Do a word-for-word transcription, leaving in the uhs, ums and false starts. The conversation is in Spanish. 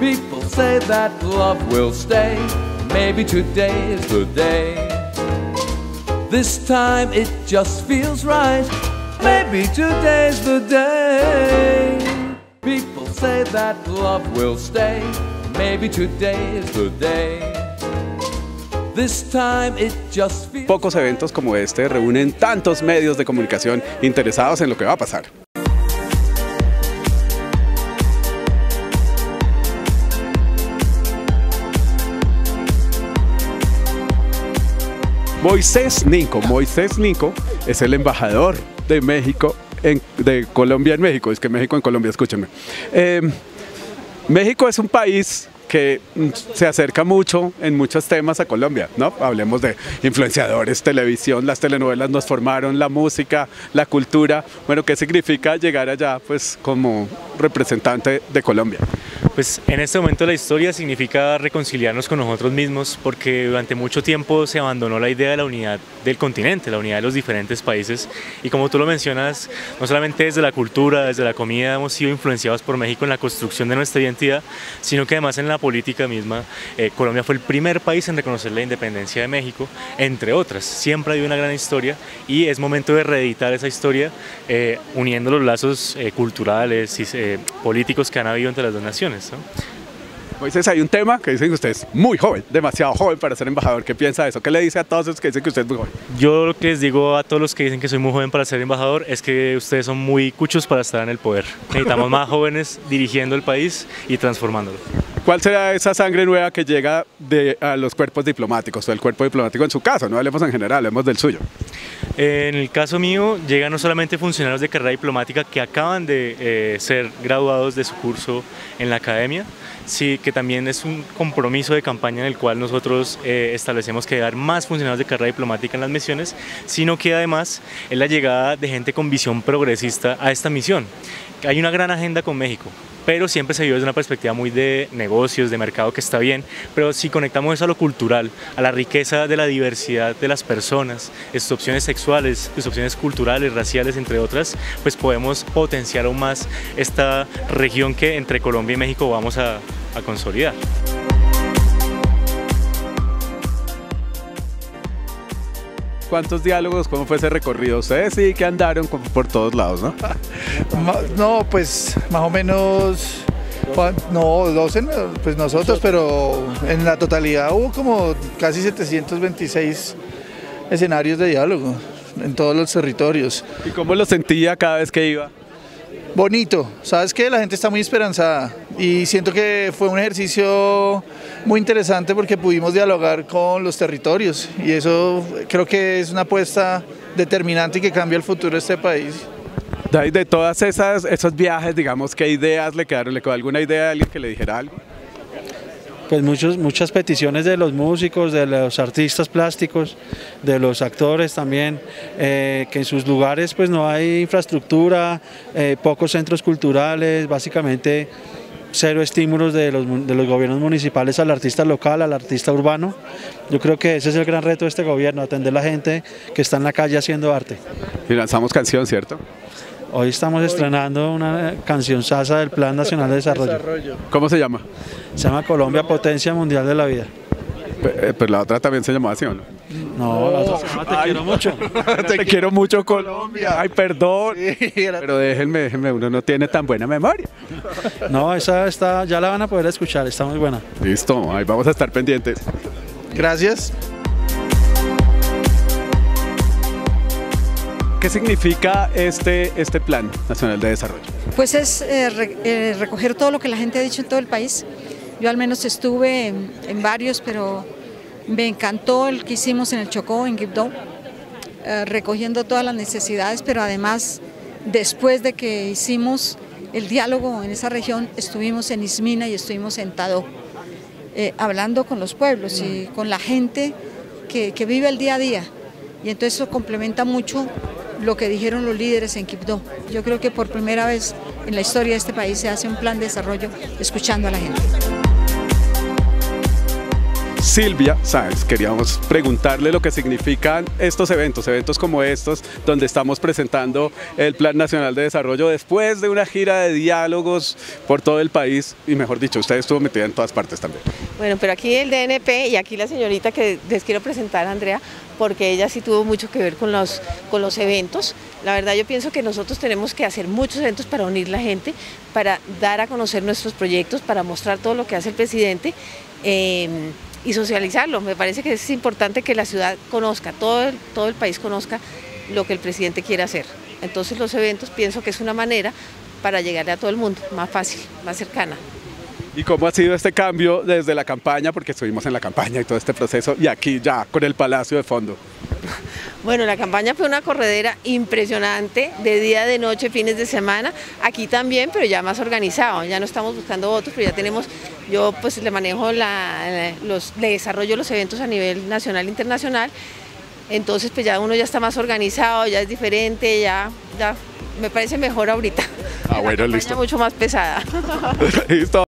People say that love will stay. Maybe today is the day. This time it just feels right. Maybe today's the day. People say that love will stay. Maybe today is the day. This time it just feels. Pocos eventos como este reúnen tantos medios de comunicación interesados en lo que va a pasar. Moisés Ninco. Moisés Ninco es el embajador de México, en, de Colombia en México, es que México en Colombia, escúchenme. Eh, México es un país que se acerca mucho en muchos temas a Colombia, ¿no? Hablemos de influenciadores, televisión, las telenovelas nos formaron, la música, la cultura. Bueno, ¿qué significa llegar allá pues como representante de Colombia? Pues en este momento la historia significa reconciliarnos con nosotros mismos, porque durante mucho tiempo se abandonó la idea de la unidad del continente, la unidad de los diferentes países, y como tú lo mencionas, no solamente desde la cultura, desde la comida hemos sido influenciados por México en la construcción de nuestra identidad, sino que además en la política misma. eh, Colombia fue el primer país en reconocer la independencia de México, entre otras. Siempre ha habido una gran historia y es momento de reeditar esa historia, eh, uniendo los lazos eh, culturales y eh, políticos que han habido entre las dos naciones, ¿no? Moisés, hay un tema que dicen que usted es muy joven, demasiado joven para ser embajador. ¿Qué piensa de eso? ¿Qué le dice a todos los que dicen que usted es muy joven? Yo lo que les digo a todos los que dicen que soy muy joven para ser embajador es que ustedes son muy cuchos para estar en el poder. Necesitamos más jóvenes dirigiendo el país y transformándolo. ¿Cuál será esa sangre nueva que llega de, a los cuerpos diplomáticos, o el cuerpo diplomático en su caso? No hablemos en general, hablemos del suyo. En el caso mío, llegan no solamente funcionarios de carrera diplomática que acaban de eh, ser graduados de su curso en la academia, sí, que también es un compromiso de campaña en el cual nosotros eh, establecemos que dar más funcionarios de carrera diplomática en las misiones, sino que además es la llegada de gente con visión progresista a esta misión. Hay una gran agenda con México, pero siempre se vio desde una perspectiva muy de negocios, de mercado, que está bien, pero si conectamos eso a lo cultural, a la riqueza de la diversidad de las personas, sus opciones sexuales, sus opciones culturales, raciales, entre otras, pues podemos potenciar aún más esta región que entre Colombia y México vamos a, a consolidar. ¿Cuántos diálogos? ¿Cómo fue ese recorrido? Ustedes sí que andaron por todos lados, ¿no? No, pues más o menos, no, doce, pues nosotros, pero en la totalidad hubo como casi setecientos veintiséis escenarios de diálogo en todos los territorios. ¿Y cómo lo sentía cada vez que iba? Bonito, sabes que la gente está muy esperanzada y siento que fue un ejercicio muy interesante porque pudimos dialogar con los territorios y eso creo que es una apuesta determinante y que cambia el futuro de este país. De, de todas esas, esos viajes, digamos, ¿qué ideas le quedaron? ¿Le quedó alguna idea de alguien que le dijera algo? Pues muchos, muchas peticiones de los músicos, de los artistas plásticos, de los actores también, eh, que en sus lugares pues no hay infraestructura, eh, pocos centros culturales, básicamente cero estímulos de los, de los gobiernos municipales al artista local, al artista urbano. Yo creo que ese es el gran reto de este gobierno, atender a la gente que está en la calle haciendo arte. Y lanzamos canción, ¿cierto? Hoy estamos estrenando una canción sasa del Plan Nacional de Desarrollo. ¿Cómo se llama? Se llama Colombia, Potencia Mundial de la Vida. Pero, pero la otra también se llamaba así, ¿o no? No, la otra se llama Te quiero mucho. Te quiero mucho, Colombia. Ay, perdón. Pero déjenme, déjenme, uno no tiene tan buena memoria. No, esa está, ya la van a poder escuchar, está muy buena. Listo, ahí vamos a estar pendientes. Gracias. ¿Qué significa este, este Plan Nacional de Desarrollo? Pues es eh, re, eh, recoger todo lo que la gente ha dicho en todo el país. Yo al menos estuve en, en varios, pero me encantó el que hicimos en el Chocó, en Quibdó, eh, recogiendo todas las necesidades, pero además, después de que hicimos el diálogo en esa región, estuvimos en Ismina y estuvimos en Tadó, eh, hablando con los pueblos y con la gente que, que vive el día a día. Y entonces eso complementa mucho lo que dijeron los líderes en Quibdó. Yo creo que por primera vez en la historia de este país se hace un plan de desarrollo escuchando a la gente. Silvia Sáenz. Queríamos preguntarle lo que significan estos eventos, eventos como estos, donde estamos presentando el Plan Nacional de Desarrollo después de una gira de diálogos por todo el país y, mejor dicho, usted estuvo metida en todas partes también. Bueno, pero aquí el D N P y aquí la señorita que les quiero presentar, Andrea, porque ella sí tuvo mucho que ver con los, con los eventos. La verdad yo pienso que nosotros tenemos que hacer muchos eventos para unir la gente, para dar a conocer nuestros proyectos, para mostrar todo lo que hace el presidente eh, y socializarlo. Me parece que es importante que la ciudad conozca, todo el, todo el país conozca lo que el presidente quiere hacer. Entonces los eventos pienso que es una manera para llegarle a todo el mundo, más fácil, más cercana. ¿Y cómo ha sido este cambio desde la campaña? Porque estuvimos en la campaña y todo este proceso, y aquí ya con el Palacio de fondo. Bueno, la campaña fue una corredera impresionante, de día, de noche, fines de semana, aquí también, pero ya más organizado, ya no estamos buscando votos, pero ya tenemos, yo pues le manejo, la, los, le desarrollo los eventos a nivel nacional e internacional, entonces pues ya uno ya está más organizado, ya es diferente, ya, ya me parece mejor ahorita. Ah, bueno, la listo. mucho más pesada. Listo.